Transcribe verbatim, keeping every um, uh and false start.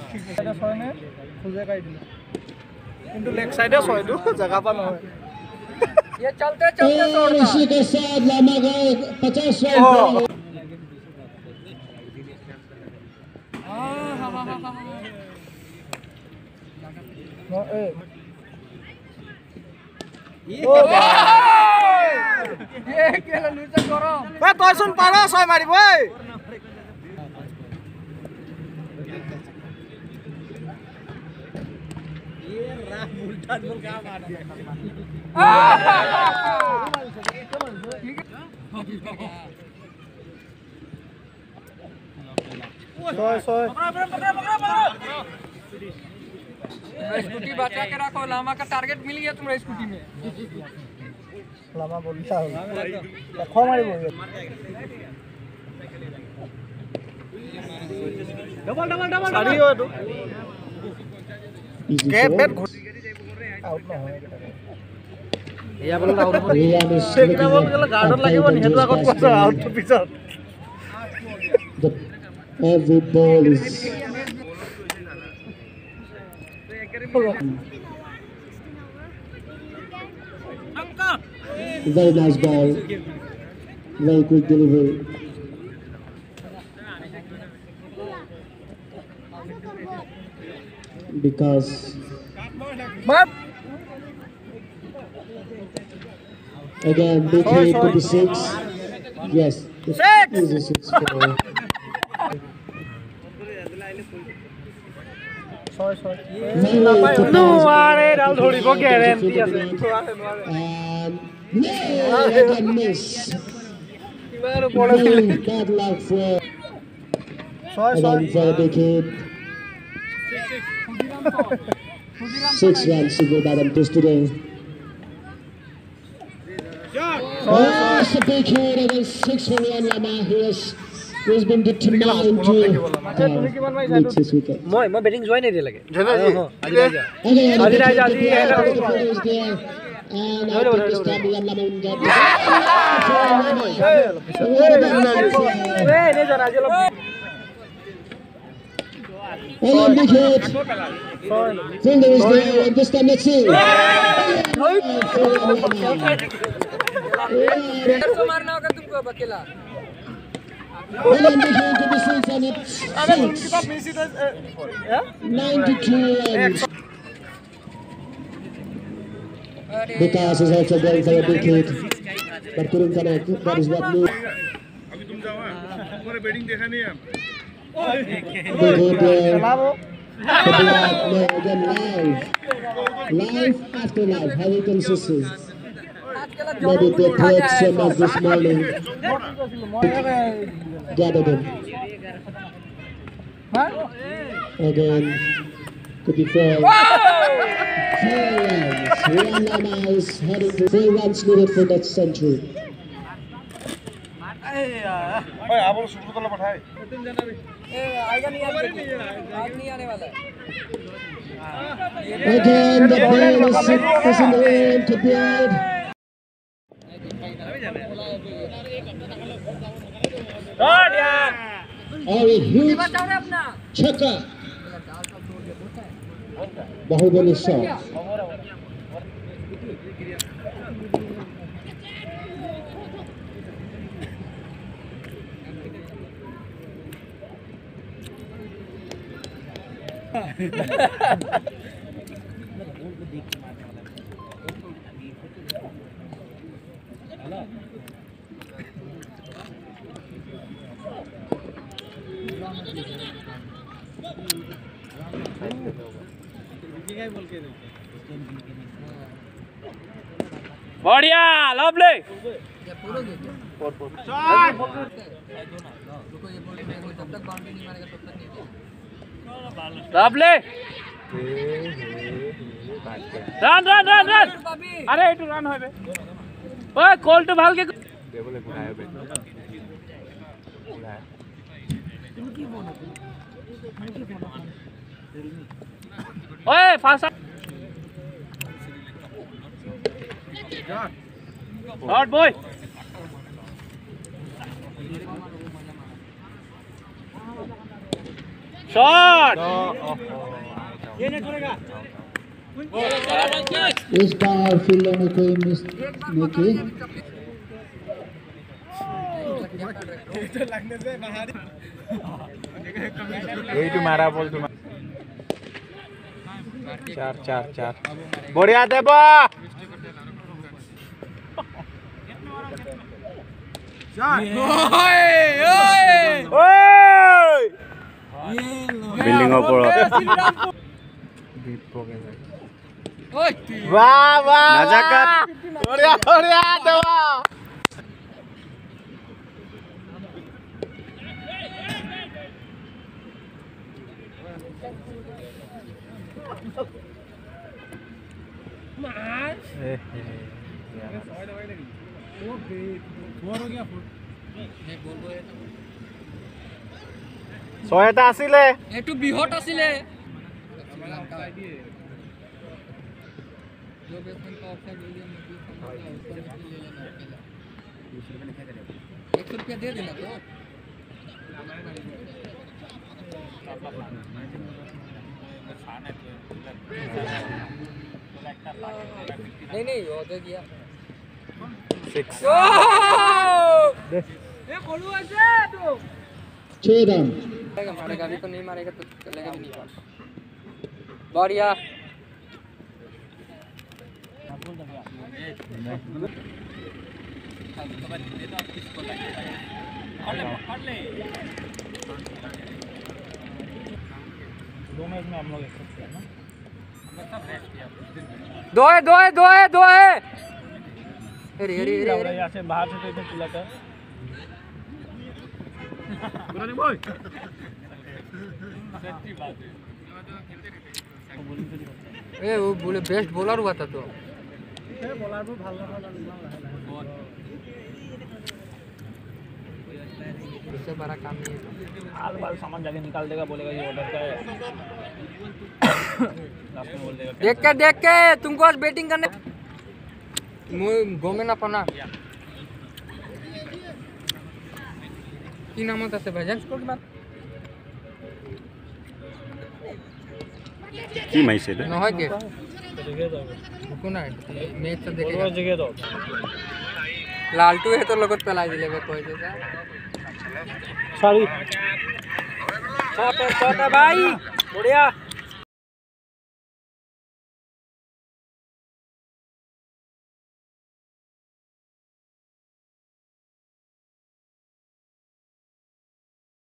এটা ছয় নে খুজে কাই দিলে কিন্তু লেগ সাইডে ছয় দু জায়গা পা নহয় ये चलते चलते तोड़ता इसी के साथ लामा गए पचास रन हां हां हां हां ए ओ ये केला लुचा करो ए तोय सुन पारो ছয় মারিব এই ये राम उल्टा बोल का मार दिया सोए सोए स्कूटी बचा के रखो लामा का टारगेट मिल गया तुम्हारे स्कूटी में लामा बोलता है रखो मारी बोल डबल डबल डबल साड़ी हो तो के बैट आउट ना होए या बोल आउट हो सेकना बोल गेला गार्डन লাগিব নিহেতু আগত পাছ আউট টু পিছত every ball is very nice ball, very quick delivery. Because again big hit to the six. Yes, six is a six four. sorry sorry no are down thodi ko guarantee ase and no again miss. Bad luck for sorry sorry for the big hit. Six runs to go by them just today. Oh, it's a big hit against six for one Lama. He has he has been determined to reach his wicket. মই মই batting জয় নাই লাগে জয় আজি ৰাজা Again, আজি ৰাজা আজি and I think this time Lama will get এ নে জানা আজি oh, big hit. Fielder is there, and this time let's see. तो मारना होगा तुमको अकेला Well, and big hit to the six, and it's six. ninety-two runs. Vikas is also going for a big hit, but couldn't connect. That is what move. अभी तुम जाओ तुम्हारे batting देखा नहीं है Big hit there. The block, no, again live. Live after live. How inconsistent. Maybe they played so much this morning. Gathered him. Again. Could be four. Four runs. One Lama is heading to four runs needed for that century. भाई आप लोग शुरू तो लपटाए ए आएगा नहीं आज आज नहीं आने वाला है Again, the ball is, is in the air to build. Shot यार और a huge बचाओ रे अपना छक्का. बाहुबली shot. बढ़िया lovely lovely run run run run अरे एटू रन होबे ओए कॉल तो ভাল কে দেবলে ঘুরায় বে ঘুরায় তুমি কি বলো তুমি কি বলো ओए फास्ट शॉट बॉय शॉट इस बार फील्डर ने कोई मिस नहीं की। यही तुम्हारा बोल तुम चार चार चार बढ़िया देबा বিল্ডিং ওপৰত वाह वाह नजाकत बढ़िया बढ़िया देबा ছয়টা আছিলে একটু বিহট আছিলে एक सौ रुपया दे देना तो नहीं नहीं वो दे दिया सिक्स ये बोलू ऐसे तो छह रन। मारेगा अभी तो नहीं मारेगा तो चलेगा भी नहीं बढ़िया दो मैच में हम लोग एक सकते हैं ना दो है दो है दो है दो है अरे अरे अरे यहाँ से बाहर से तो इधर चिल्लाता है ए वो बोले बेस्ट बॉलर हुआ था तो बॉलर भी ভাল না इससे बड़ा काम नहीं है आल बाल सामान जाके निकाल देगा बोलेगा ये ऑर्डर का है लास्ट में बोल देगा देख के देख के तुमको आज बैटिंग करने गोमे ना पना की नाम होता है भजन स्कोर बात কি মাৰিছে দে নহয় के जगह दो रुको ना मैच तो देखेगा और जगह दो लालटू है तो लगत पेलाई दिले बे कोई जैसा सॉरी शॉट है शॉट है भाई बढ़िया